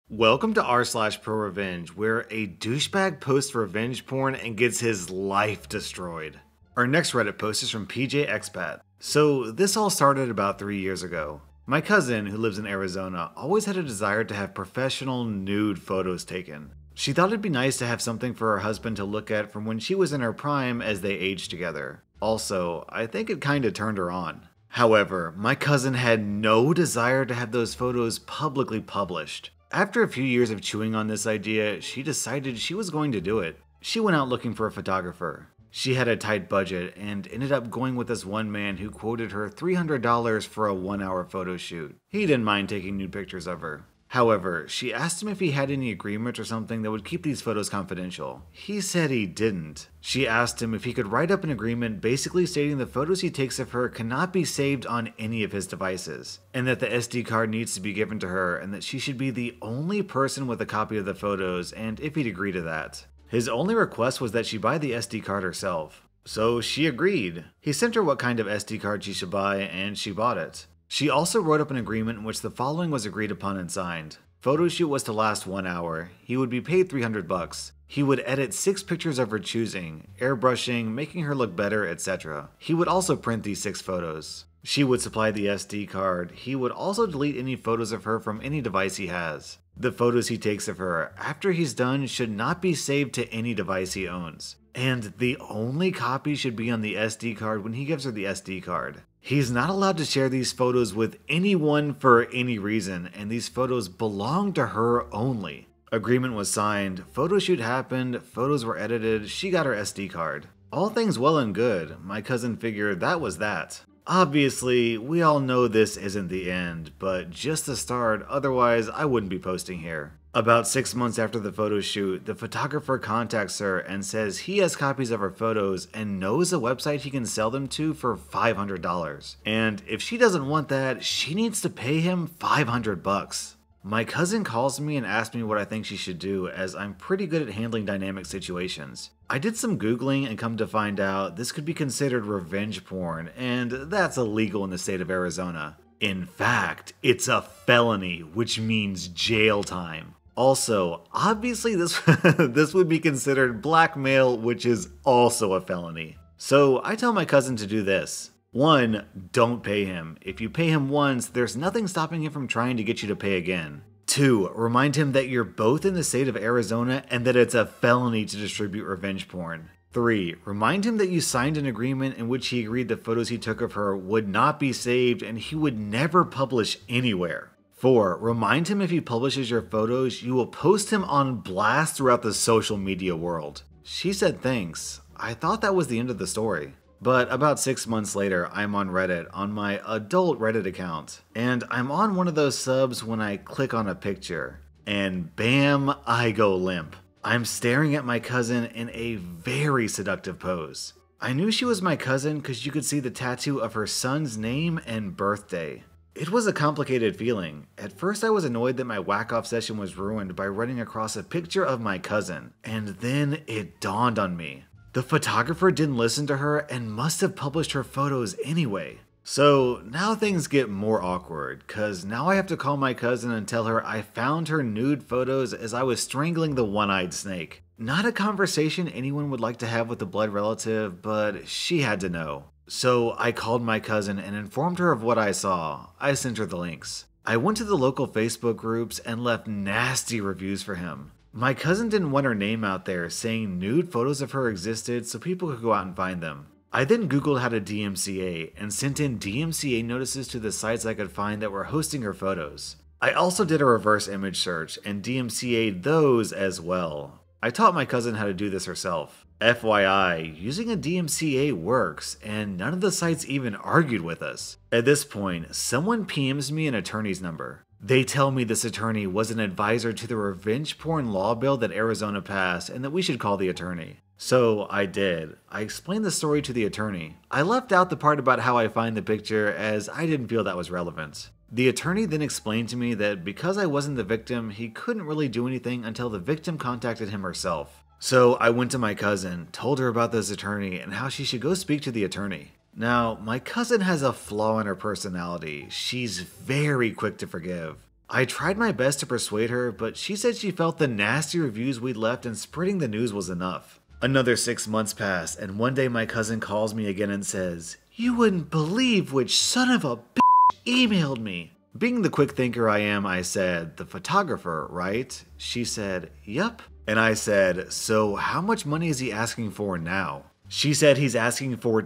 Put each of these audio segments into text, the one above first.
Welcome to r/Prorevenge, where a douchebag posts revenge porn and gets his life destroyed. Our next Reddit post is from PJ Expat. So this all started about 3 years ago. My cousin, who lives in Arizona, always had a desire to have professional nude photos taken. She thought it'd be nice to have something for her husband to look at from when she was in her prime as they aged together. Also, I think it kinda turned her on. However, my cousin had no desire to have those photos publicly published. After a few years of chewing on this idea, she decided she was going to do it. She went out looking for a photographer. She had a tight budget and ended up going with this one man who quoted her $300 for a 1-hour photo shoot. He didn't mind taking nude pictures of her. However, she asked him if he had any agreement or something that would keep these photos confidential. He said he didn't. She asked him if he could write up an agreement basically stating the photos he takes of her cannot be saved on any of his devices, and that the SD card needs to be given to her, and that she should be the only person with a copy of the photos, and if he'd agree to that. His only request was that she buy the SD card herself. So she agreed. He sent her what kind of SD card she should buy, and she bought it. She also wrote up an agreement in which the following was agreed upon and signed. Photo shoot was to last 1 hour. He would be paid $300. He would edit 6 pictures of her choosing, airbrushing, making her look better, etc. He would also print these 6 photos. She would supply the SD card. He would also delete any photos of her from any device he has. The photos he takes of her after he's done should not be saved to any device he owns. And the only copy should be on the SD card when he gives her the SD card. He's not allowed to share these photos with anyone for any reason, and these photos belong to her only. Agreement was signed, photo shoot happened, photos were edited, she got her SD card. All things well and good. My cousin figured that was that. Obviously, we all know this isn't the end, but just the start, otherwise I wouldn't be posting here. About 6 months after the photo shoot, the photographer contacts her and says he has copies of her photos and knows a website he can sell them to for $500. And if she doesn't want that, she needs to pay him $500. My cousin calls me and asks me what I think she should do, as I'm pretty good at handling dynamic situations. I did some Googling and come to find out this could be considered revenge porn, and that's illegal in the state of Arizona. In fact, it's a felony, which means jail time. Also, obviously this would be considered blackmail, which is also a felony. So I tell my cousin to do this. 1. Don't pay him. If you pay him once, there's nothing stopping him from trying to get you to pay again. 2. Remind him that you're both in the state of Arizona and that it's a felony to distribute revenge porn. 3. Remind him that you signed an agreement in which he agreed the photos he took of her would not be saved and he would never publish anywhere. 4. Remind him if he publishes your photos, you will post him on blast throughout the social media world. She said thanks. I thought that was the end of the story. But about 6 months later, I'm on Reddit, on my adult Reddit account. And I'm on one of those subs when I click on a picture. And bam, I go limp. I'm staring at my cousin in a very seductive pose. I knew she was my cousin because you could see the tattoo of her son's name and birthday. It was a complicated feeling. At first I was annoyed that my whack-off session was ruined by running across a picture of my cousin. And then it dawned on me. The photographer didn't listen to her and must have published her photos anyway. So now things get more awkward, cause now I have to call my cousin and tell her I found her nude photos as I was strangling the one-eyed snake. Not a conversation anyone would like to have with a blood relative, but she had to know. So I called my cousin and informed her of what I saw. I sent her the links. I went to the local Facebook groups and left nasty reviews for him. My cousin didn't want her name out there saying nude photos of her existed so people could go out and find them. I then Googled how to DMCA and sent in DMCA notices to the sites I could find that were hosting her photos. I also did a reverse image search and DMCA'd those as well. I taught my cousin how to do this herself. FYI, using a DMCA works, and none of the sites even argued with us. At this point, someone PMs me an attorney's number. They tell me this attorney was an advisor to the revenge porn law bill that Arizona passed and that we should call the attorney. So I did. I explained the story to the attorney. I left out the part about how I find the picture as I didn't feel that was relevant. The attorney then explained to me that because I wasn't the victim, he couldn't really do anything until the victim contacted him herself. So I went to my cousin, told her about this attorney and how she should go speak to the attorney. Now, my cousin has a flaw in her personality. She's very quick to forgive. I tried my best to persuade her, but she said she felt the nasty reviews we'd left and spreading the news was enough. Another 6 months pass, and one day my cousin calls me again and says, "You wouldn't believe which son of a bitch emailed me." Being the quick thinker I am, I said, "The photographer, right?" She said, "Yup." And I said, "So how much money is he asking for now?" She said he's asking for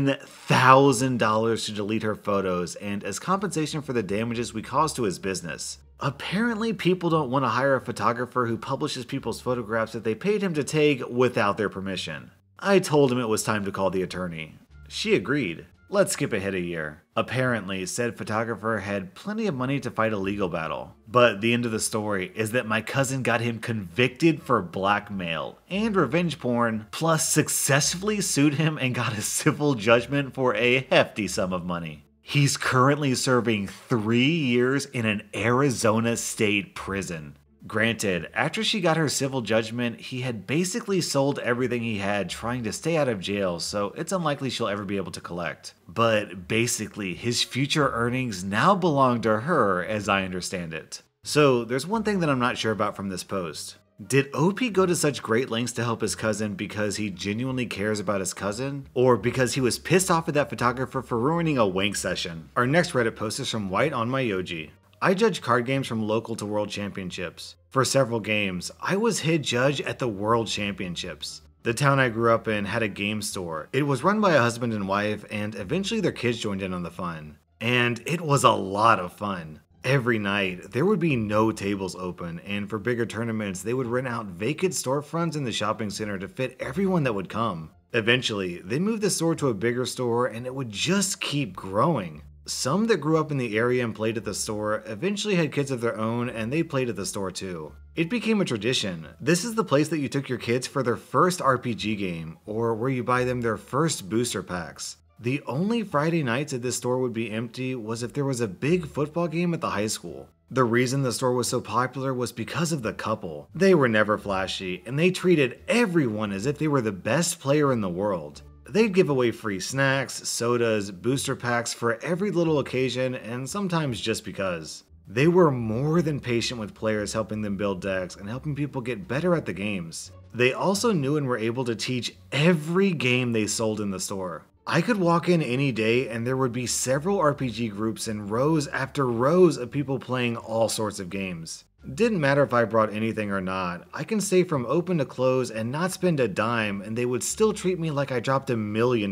$10,000 to delete her photos and as compensation for the damages we caused to his business. Apparently, people don't want to hire a photographer who publishes people's photographs that they paid him to take without their permission. I told him it was time to call the attorney. She agreed. Let's skip ahead a year. Apparently, said photographer had plenty of money to fight a legal battle. But the end of the story is that my cousin got him convicted for blackmail and revenge porn, plus successfully sued him and got a civil judgment for a hefty sum of money. He's currently serving 3 years in an Arizona state prison. Granted, after she got her civil judgment, he had basically sold everything he had trying to stay out of jail, so it's unlikely she'll ever be able to collect. But basically, his future earnings now belong to her, as I understand it. So there's one thing that I'm not sure about from this post. Did OP go to such great lengths to help his cousin because he genuinely cares about his cousin? Or because he was pissed off at that photographer for ruining a wank session? Our next Reddit post is from White on My Yoji. I judge card games from local to world championships. For several games, I was head judge at the world championships. The town I grew up in had a game store. It was run by a husband and wife, and eventually their kids joined in on the fun. And it was a lot of fun. Every night, there would be no tables open, and for bigger tournaments, they would rent out vacant storefronts in the shopping center to fit everyone that would come. Eventually, they moved the store to a bigger store, and it would just keep growing. Some that grew up in the area and played at the store eventually had kids of their own and they played at the store too. It became a tradition. This is the place that you took your kids for their first RPG game, or where you buy them their first booster packs. The only Friday nights that this store would be empty was if there was a big football game at the high school. The reason the store was so popular was because of the couple. They were never flashy, and they treated everyone as if they were the best player in the world. They'd give away free snacks, sodas, booster packs for every little occasion, and sometimes just because. They were more than patient with players, helping them build decks and helping people get better at the games. They also knew and were able to teach every game they sold in the store. I could walk in any day and there would be several RPG groups and rows after rows of people playing all sorts of games. Didn't matter if I brought anything or not, I can stay from open to close and not spend a dime and they would still treat me like I dropped $1 million.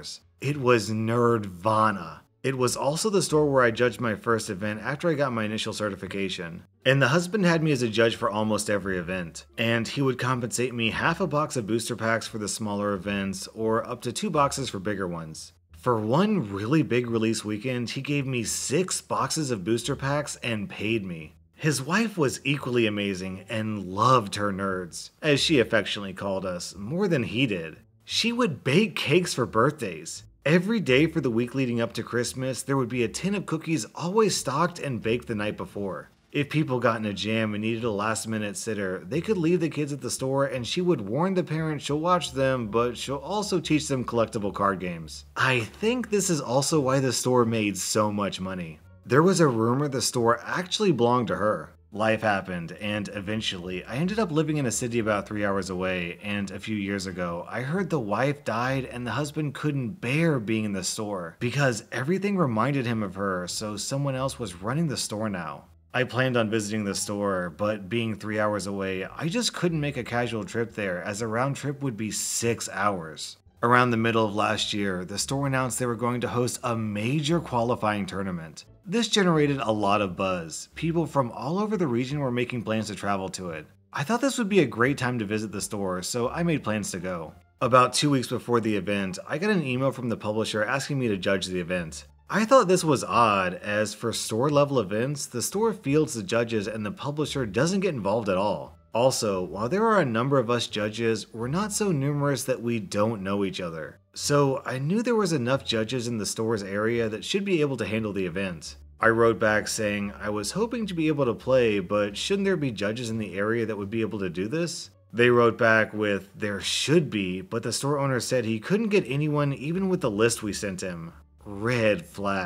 It was nerdvana. It was also the store where I judged my first event after I got my initial certification. And the husband had me as a judge for almost every event. And he would compensate me half a box of booster packs for the smaller events or up to 2 boxes for bigger ones. For one really big release weekend, he gave me 6 boxes of booster packs and paid me. His wife was equally amazing and loved her nerds, as she affectionately called us, more than he did. She would bake cakes for birthdays. Every day for the week leading up to Christmas, there would be a tin of cookies always stocked and baked the night before. If people got in a jam and needed a last-minute sitter, they could leave the kids at the store and she would warn the parent she'll watch them, but she'll also teach them collectible card games. I think this is also why the store made so much money. There was a rumor the store actually belonged to her. Life happened, and eventually, I ended up living in a city about 3 hours away, and a few years ago, I heard the wife died and the husband couldn't bear being in the store, because everything reminded him of her, so someone else was running the store now. I planned on visiting the store, but being 3 hours away, I just couldn't make a casual trip there, as a round trip would be 6 hours. Around the middle of last year, the store announced they were going to host a major qualifying tournament. This generated a lot of buzz. People from all over the region were making plans to travel to it. I thought this would be a great time to visit the store, so I made plans to go. About 2 weeks before the event, I got an email from the publisher asking me to judge the event. I thought this was odd, as for store-level events, the store fields the judges and the publisher doesn't get involved at all. Also, while there are a number of us judges, we're not so numerous that we don't know each other. So I knew there was enough judges in the store's area that should be able to handle the event. I wrote back saying I was hoping to be able to play, but shouldn't there be judges in the area that would be able to do this? They wrote back with, there should be, but the store owner said he couldn't get anyone even with the list we sent him. Red flag.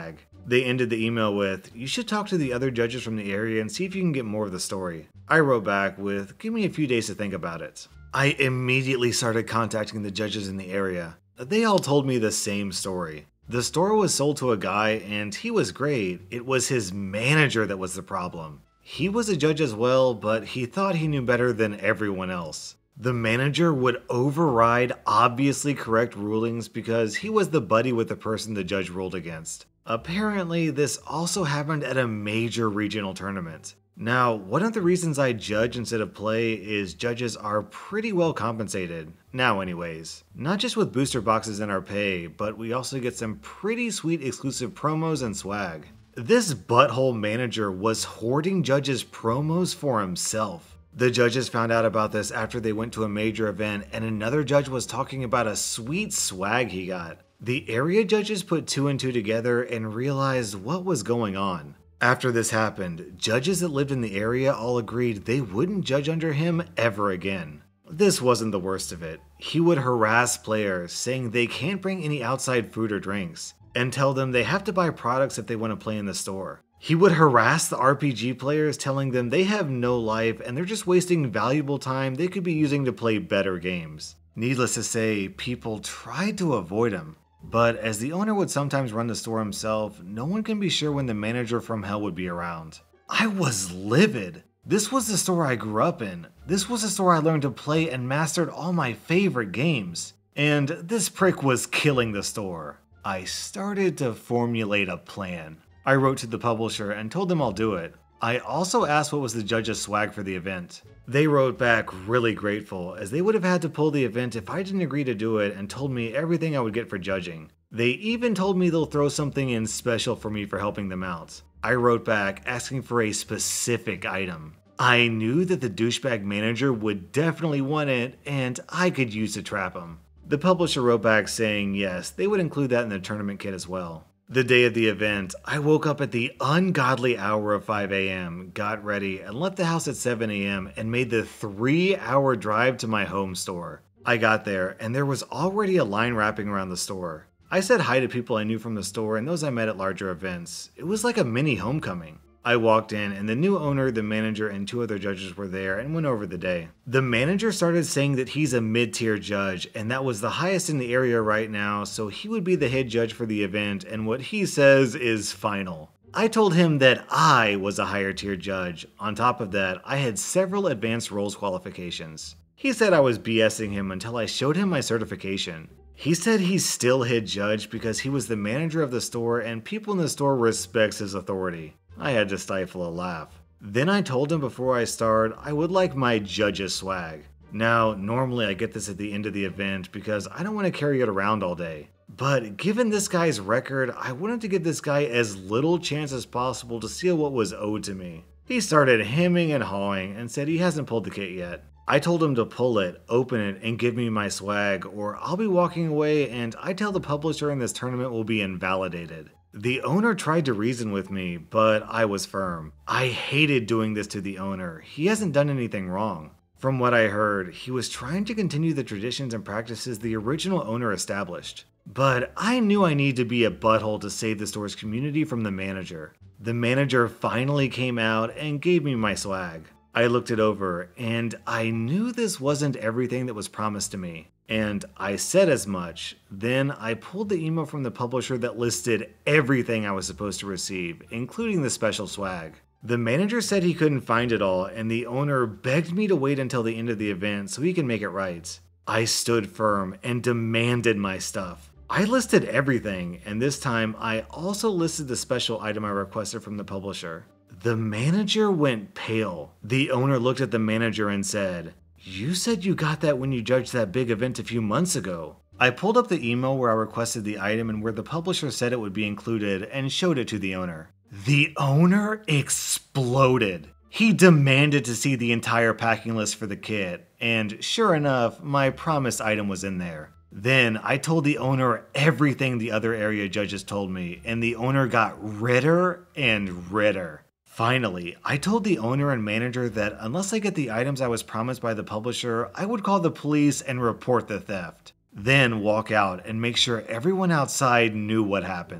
They ended the email with, "You should talk to the other judges from the area and see if you can get more of the story." I wrote back with, "Give me a few days to think about it." I immediately started contacting the judges in the area. They all told me the same story. The store was sold to a guy and he was great. It was his manager that was the problem. He was a judge as well, but he thought he knew better than everyone else. The manager would override obviously correct rulings because he was the buddy with the person the judge ruled against. Apparently, this also happened at a major regional tournament. Now, one of the reasons I judge instead of play is judges are pretty well compensated. Now anyways. Not just with booster boxes in our pay, but we also get some pretty sweet exclusive promos and swag. This butthole manager was hoarding judges' promos for himself. The judges found out about this after they went to a major event and another judge was talking about a sweet swag he got. The area judges put two and two together and realized what was going on. After this happened, judges that lived in the area all agreed they wouldn't judge under him ever again. This wasn't the worst of it. He would harass players, saying they can't bring any outside food or drinks, and tell them they have to buy products if they want to play in the store. He would harass the RPG players, telling them they have no life and they're just wasting valuable time they could be using to play better games. Needless to say, people tried to avoid him. But as the owner would sometimes run the store himself, no one can be sure when the manager from hell would be around. I was livid. This was the store I grew up in. This was the store I learned to play and mastered all my favorite games. And this prick was killing the store. I started to formulate a plan. I wrote to the publisher and told them I'll do it. I also asked what was the judge's swag for the event. They wrote back really grateful, as they would have had to pull the event if I didn't agree to do it, and told me everything I would get for judging. They even told me they'll throw something in special for me for helping them out. I wrote back asking for a specific item. I knew that the douchebag manager would definitely want it, and I could use to trap him. The publisher wrote back saying yes, they would include that in the tournament kit as well. The day of the event, I woke up at the ungodly hour of 5 a.m., got ready, and left the house at 7 a.m. and made the 3-hour drive to my home store. I got there, and there was already a line wrapping around the store. I said hi to people I knew from the store and those I met at larger events. It was like a mini homecoming. I walked in, and the new owner, the manager, and 2 other judges were there and went over the day. The manager started saying that he's a mid-tier judge, and that was the highest in the area right now, so he would be the head judge for the event, and what he says is final. I told him that I was a higher tier judge. On top of that, I had several advanced roles qualifications. He said I was BSing him until I showed him my certification. He said he's still head judge because he was the manager of the store and people in the store respects his authority. I had to stifle a laugh. Then I told him before I start, I would like my judge's swag. Now, normally I get this at the end of the event because I don't want to carry it around all day. But given this guy's record, I wanted to give this guy as little chance as possible to steal what was owed to me. He started hemming and hawing and said he hasn't pulled the kit yet. I told him to pull it, open it, and give me my swag, or I'll be walking away and I tell the publisher and this tournament will be invalidated. The owner tried to reason with me, but I was firm. I hated doing this to the owner. He hasn't done anything wrong. From what I heard, he was trying to continue the traditions and practices the original owner established. But I knew I needed to be a butthole to save the store's community from the manager. The manager finally came out and gave me my swag. I looked it over, and I knew this wasn't everything that was promised to me. And I said as much. Then I pulled the email from the publisher that listed everything I was supposed to receive, including the special swag. The manager said he couldn't find it all, and the owner begged me to wait until the end of the event so he can make it right. I stood firm and demanded my stuff. I listed everything, and this time I also listed the special item I requested from the publisher. The manager went pale. The owner looked at the manager and said, "You said you got that when you judged that big event a few months ago." I pulled up the email where I requested the item and where the publisher said it would be included and showed it to the owner. The owner exploded. He demanded to see the entire packing list for the kit, and sure enough, my promised item was in there. Then I told the owner everything the other area judges told me, and the owner got redder and redder. Finally, I told the owner and manager that unless I get the items I was promised by the publisher, I would call the police and report the theft. Then walk out and make sure everyone outside knew what happened.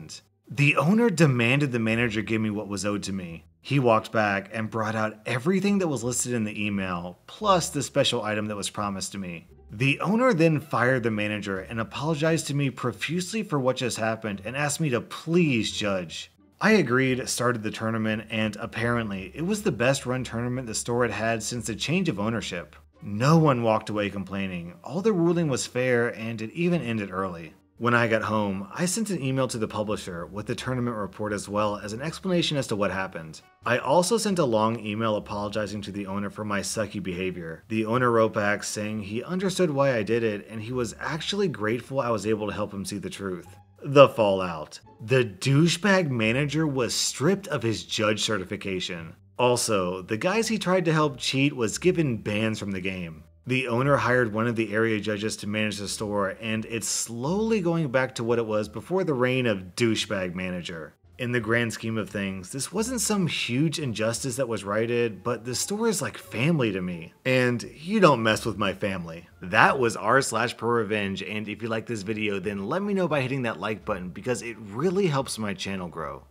The owner demanded the manager give me what was owed to me. He walked back and brought out everything that was listed in the email, plus the special item that was promised to me. The owner then fired the manager and apologized to me profusely for what just happened and asked me to please judge. I agreed, started the tournament, and apparently it was the best run tournament the store had had since the change of ownership. No one walked away complaining, all the ruling was fair, and it even ended early. When I got home, I sent an email to the publisher with the tournament report as well as an explanation as to what happened. I also sent a long email apologizing to the owner for my sucky behavior. The owner wrote back saying he understood why I did it and he was actually grateful I was able to help him see the truth. The fallout. The douchebag manager was stripped of his judge certification. Also, the guys he tried to help cheat was given bans from the game. The owner hired one of the area judges to manage the store, and it's slowly going back to what it was before the reign of douchebag manager. In the grand scheme of things, this wasn't some huge injustice that was righted, but the store is like family to me. And you don't mess with my family. That was r/Prorevenge, and if you like this video, then let me know by hitting that like button because it really helps my channel grow.